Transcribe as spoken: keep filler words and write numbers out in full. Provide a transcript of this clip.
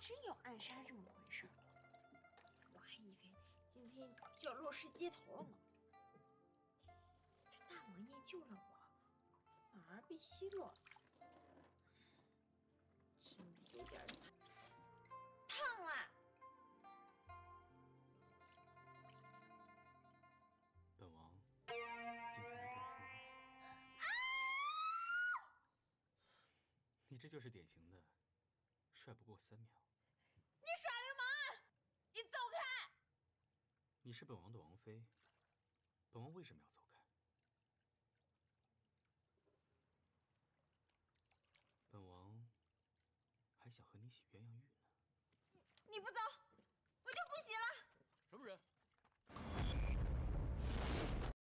真有暗杀这么回事儿，我还以为今天就要落失街头了呢。这大王爷救了我，反而被奚落了，真的有点烫了。 本王今天来这里护你。啊！你这就是典型的帅不过三秒。 你耍流氓！你走开！ 你是本王的王妃，本王为什么要走开？本王还想和你洗鸳鸯浴呢。 你不走，我就不洗了。 什么人？